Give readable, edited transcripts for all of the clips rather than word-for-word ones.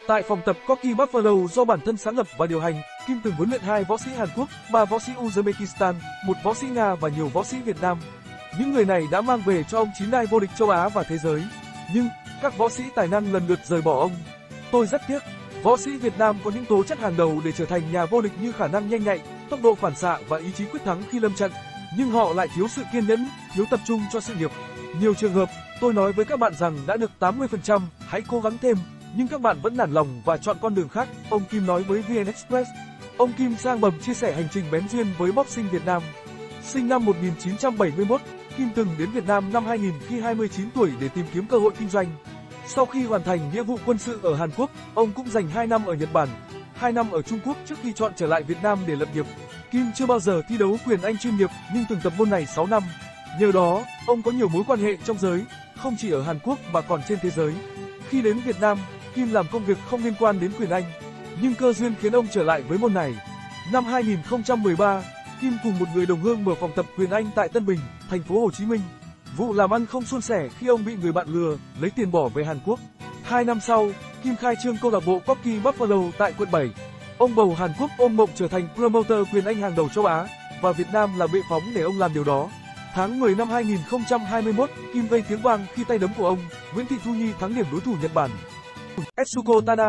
Tại phòng tập Corky Buffalo do bản thân sáng lập và điều hành, Kim từng huấn luyện 2 võ sĩ Hàn Quốc, 3 võ sĩ Uzbekistan, 1 võ sĩ Nga và nhiều võ sĩ Việt Nam. Những người này đã mang về cho ông 9 đai vô địch châu Á và thế giới. Nhưng, các võ sĩ tài năng lần lượt rời bỏ ông. Tôi rất tiếc, võ sĩ Việt Nam có những tố chất hàng đầu để trở thành nhà vô địch như khả năng nhanh nhạy, tốc độ phản xạ và ý chí quyết thắng khi lâm trận. Nhưng họ lại thiếu sự kiên nhẫn, thiếu tập trung cho sự nghiệp. Nhiều trường hợp, tôi nói với các bạn rằng đã được 80%, hãy cố gắng thêm, nhưng các bạn vẫn nản lòng và chọn con đường khác, ông Kim nói với VN Express. Ông Kim sang bầm chia sẻ hành trình bén duyên với boxing Việt Nam. Sinh năm 1971, Kim từng đến Việt Nam năm 2000 khi 29 tuổi để tìm kiếm cơ hội kinh doanh. Sau khi hoàn thành nghĩa vụ quân sự ở Hàn Quốc, ông cũng dành 2 năm ở Nhật Bản, 2 năm ở Trung Quốc trước khi chọn trở lại Việt Nam để lập nghiệp. Kim chưa bao giờ thi đấu quyền Anh chuyên nghiệp nhưng từng tập môn này 6 năm. Nhờ đó, ông có nhiều mối quan hệ trong giới, không chỉ ở Hàn Quốc mà còn trên thế giới. Khi đến Việt Nam, Kim làm công việc không liên quan đến quyền Anh, nhưng cơ duyên khiến ông trở lại với môn này. Năm 2013, Kim cùng một người đồng hương mở phòng tập quyền Anh tại Tân Bình, thành phố Hồ Chí Minh. Vụ làm ăn không suôn sẻ khi ông bị người bạn lừa, lấy tiền bỏ về Hàn Quốc. 2 năm sau, Kim khai trương câu lạc bộ Corky Buffalo tại quận 7. Ông bầu Hàn Quốc ôm mộng trở thành promoter quyền Anh hàng đầu châu Á, và Việt Nam là bệ phóng để ông làm điều đó. Tháng 10 năm 2021, Kim gây tiếng vang khi tay đấm của ông, Nguyễn Thị Thu Nhi thắng điểm đối thủ Nhật Bản Etsuko Tada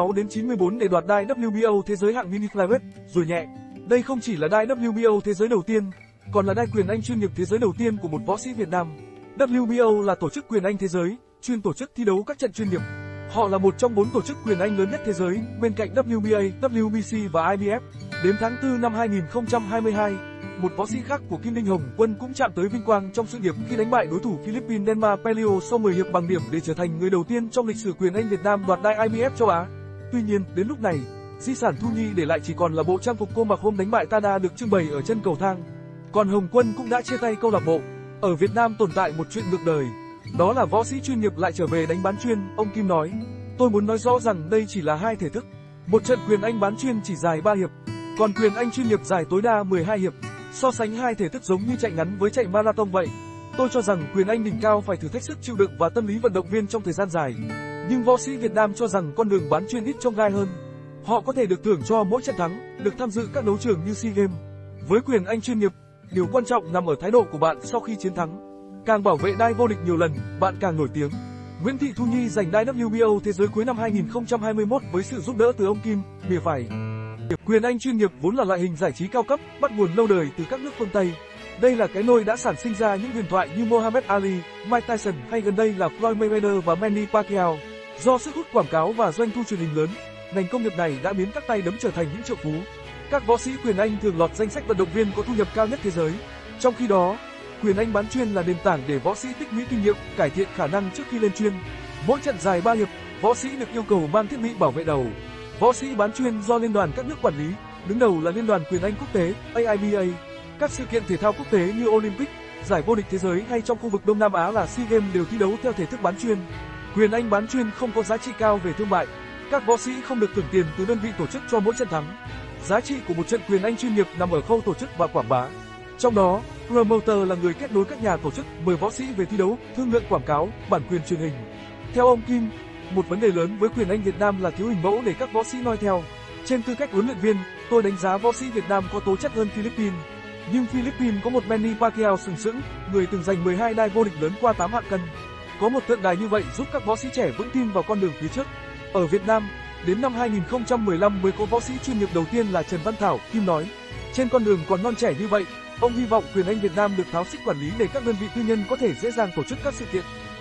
96-94 để đoạt đai WBO thế giới hạng mini flyweight, rồi nhẹ. Đây không chỉ là đai WBO thế giới đầu tiên, còn là đai quyền Anh chuyên nghiệp thế giới đầu tiên của một võ sĩ Việt Nam. WBO là tổ chức quyền Anh thế giới, chuyên tổ chức thi đấu các trận chuyên nghiệp. Họ là một trong 4 tổ chức quyền Anh lớn nhất thế giới, bên cạnh WBA, WBC và IBF. Đến tháng 4 năm 2022, một võ sĩ khác của Kim Đinh Hồng Quân cũng chạm tới vinh quang trong sự nghiệp khi đánh bại đối thủ Philippines Denmar Pelio sau 10 hiệp bằng điểm để trở thành người đầu tiên trong lịch sử quyền Anh Việt Nam đoạt đai IBF châu Á. Tuy nhiên, đến lúc này, di sản Thu Nhi để lại chỉ còn là bộ trang phục cô mặc hôm đánh bại Tada được trưng bày ở chân cầu thang. Còn Hồng Quân cũng đã chia tay câu lạc bộ. Ở Việt Nam tồn tại một chuyện ngược đời, đó là võ sĩ chuyên nghiệp lại trở về đánh bán chuyên, ông Kim nói. Tôi muốn nói rõ rằng đây chỉ là 2 thể thức. Một trận quyền Anh bán chuyên chỉ dài 3 hiệp, còn quyền Anh chuyên nghiệp dài tối đa 12 hiệp. So sánh 2 thể thức giống như chạy ngắn với chạy marathon vậy. Tôi cho rằng quyền Anh đỉnh cao phải thử thách sức chịu đựng và tâm lý vận động viên trong thời gian dài. Nhưng võ sĩ Việt Nam cho rằng con đường bán chuyên ít chông gai hơn. Họ có thể được thưởng cho mỗi trận thắng, được tham dự các đấu trường như SEA Games. Với quyền Anh chuyên nghiệp, điều quan trọng nằm ở thái độ của bạn sau khi chiến thắng. Càng bảo vệ đai vô địch nhiều lần, bạn càng nổi tiếng. Nguyễn Thị Thu Nhi giành đai WBO thế giới cuối năm 2021 với sự giúp đỡ từ ông Kim, mỉa phải. Quyền Anh chuyên nghiệp vốn là loại hình giải trí cao cấp, bắt nguồn lâu đời từ các nước phương Tây. Đây là cái nôi đã sản sinh ra những huyền thoại như Muhammad Ali, Mike Tyson hay gần đây là Floyd Mayweather và Manny Pacquiao. Do sức hút quảng cáo và doanh thu truyền hình lớn, ngành công nghiệp này đã biến các tay đấm trở thành những triệu phú. Các võ sĩ quyền Anh thường lọt danh sách vận động viên có thu nhập cao nhất thế giới. Trong khi đó, quyền Anh bán chuyên là nền tảng để võ sĩ tích lũy kinh nghiệm, cải thiện khả năng trước khi lên chuyên. Mỗi trận dài 3 hiệp, võ sĩ được yêu cầu mang thiết bị bảo vệ đầu. Võ sĩ bán chuyên do liên đoàn các nước quản lý, đứng đầu là Liên đoàn quyền Anh quốc tế, AIBA. Các sự kiện thể thao quốc tế như Olympic, giải vô địch thế giới hay trong khu vực Đông Nam Á là SEA Games đều thi đấu theo thể thức bán chuyên. Quyền Anh bán chuyên không có giá trị cao về thương mại. Các võ sĩ không được thưởng tiền từ đơn vị tổ chức cho mỗi trận thắng. Giá trị của một trận quyền Anh chuyên nghiệp nằm ở khâu tổ chức và quảng bá. Trong đó, promoter là người kết nối các nhà tổ chức, mời võ sĩ về thi đấu, thương lượng quảng cáo, bản quyền truyền hình. Theo ông Kim, một vấn đề lớn với quyền Anh Việt Nam là thiếu hình mẫu để các võ sĩ noi theo. Trên tư cách huấn luyện viên, tôi đánh giá võ sĩ Việt Nam có tố chất hơn Philippines. Nhưng Philippines có một Manny Pacquiao sừng sững, người từng giành 12 đai vô địch lớn qua 8 hạng cân. Có một tượng đài như vậy giúp các võ sĩ trẻ vững tin vào con đường phía trước. Ở Việt Nam, đến năm 2015 mới có võ sĩ chuyên nghiệp đầu tiên là Trần Văn Thảo, Kim nói. Trên con đường còn non trẻ như vậy, ông hy vọng quyền Anh Việt Nam được tháo xích quản lý để các đơn vị tư nhân có thể dễ dàng tổ chức các sự kiện.